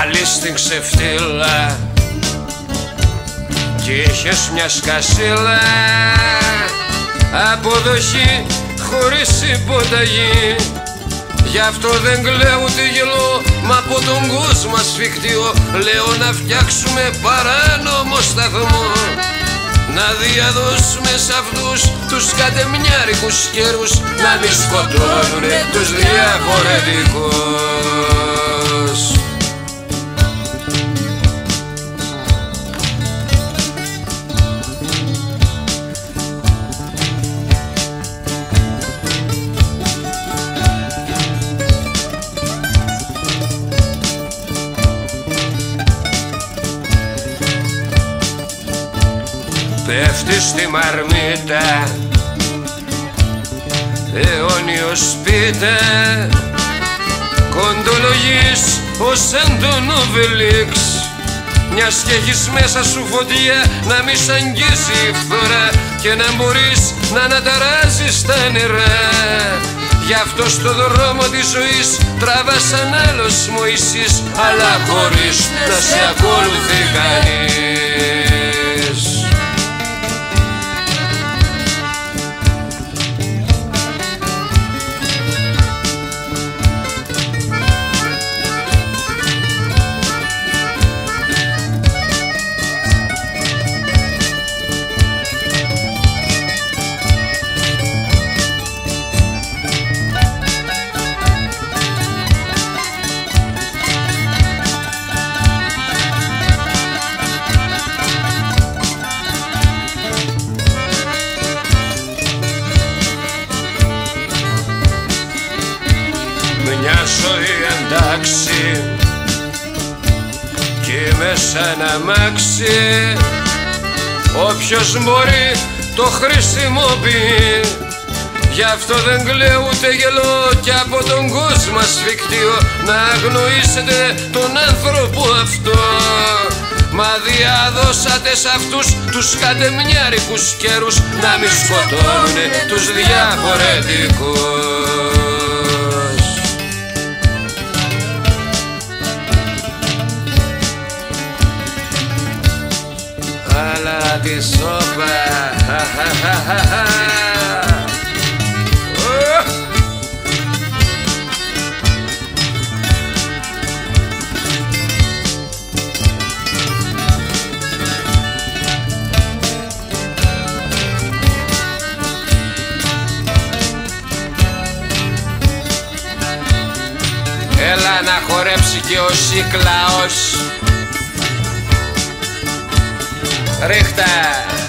πάλι στην ξεφτύλα κι είχες μια σκασίλα, αποδοχή χωρίς υποταγή. Γι' αυτό δεν κλαίω ούτε γελώ, μα από τον κόσμο ασφικτιώ. Λέω να φτιάξουμε παράνομο σταθμό, να διαδώσουμε σ' αυτούς τους κατεμιάρικους καιρούς, να μη σκοτώνουνε τους διαφορετικούς. Πέφτει στη μαρμίτα αιώνιος σπίτα, κοντολογείς ως τον Οβελίξ, μιας και έχεις μέσα σου φωτιά να μη σ' αγγίσει η φθορά και να μπορείς να αναταράζεις τα νερά. Γι' αυτό στο δρόμο της ζωής τραβάς σαν άλλος Μωυσής, αλλά χωρίς να σε ακολουθεί κανείς. Μια ζωή εντάξει κι μέσα να αμάξι, όποιος μπορεί το χρησιμοποιεί. Γι' αυτό δεν κλαίω ούτε γελώ κι από τον κόσμο ασφικτιώ, να αγνοήσετε τον άνθρωπο αυτό. Μα διαδώσατε σ' αυτούς τους κατεμιάρικους καιρούς, να μη σκοτώνουνε τους διαφορετικούς. Αλλά τη σόπα, έλα να χορέψει και ο Σικλαός. Ρίχτα!